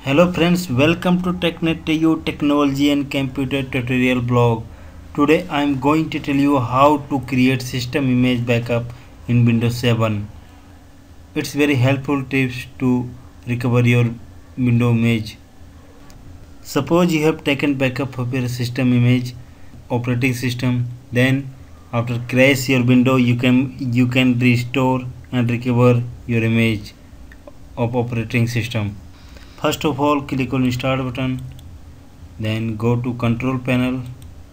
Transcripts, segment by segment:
Hello friends, welcome to TechNet Technology and Computer Tutorial blog. Today I am going to tell you how to create system image backup in Windows 7. It's very helpful tips to recover your Windows image. Suppose you have taken backup of your system image operating system, then after crash your window you can restore and recover your image of operating system. First of all, click on start button, then go to control panel,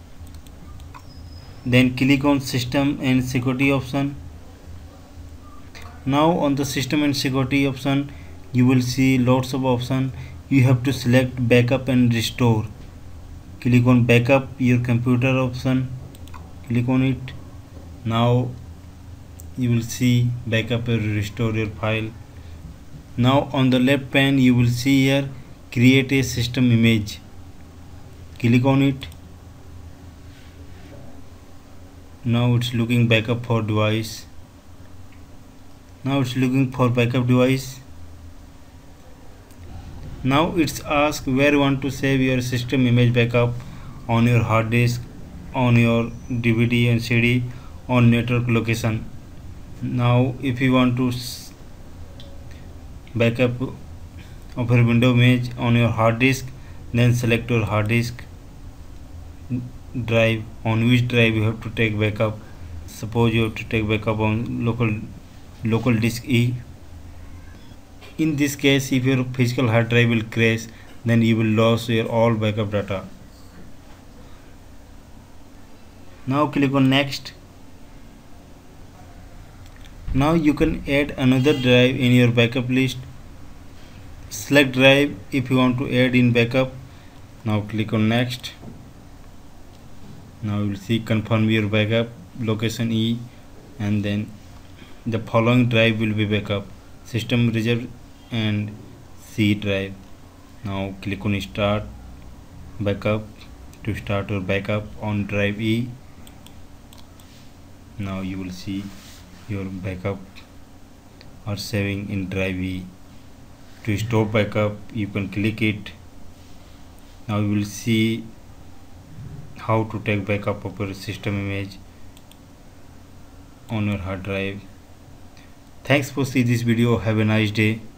then click on system and security option. Now on the system and security option you will see lots of options. You have to select backup and restore. Click on backup your computer option, click on it. Now you will see backup or restore your file. Now on the left pane you will see here create a system image. Click on it. Now it's looking backup for device. Now it's looking for backup device. Now it's asked where you want to save your system image backup, on your hard disk, on your DVD and CD, on network location. Now if you want to backup of your window image on your hard disk, then select your hard disk drive, on which drive you have to take backup. Suppose you have to take backup on local disk E. In this case, if your physical hard drive will crash, then you will lose your all backup data. Now click on next. Now you can add another drive in your backup list. Select drive if you want to add in backup. Now click on next. Now you will see confirm your backup location E, and then the following drive will be backup: system reserve and C drive. Now click on start backup to start your backup on drive E. Now you will see your backup are saving in drive E. To stop backup you can click it. Now you will see how to take backup of your system image on your hard drive. Thanks for seeing this video. Have a nice day.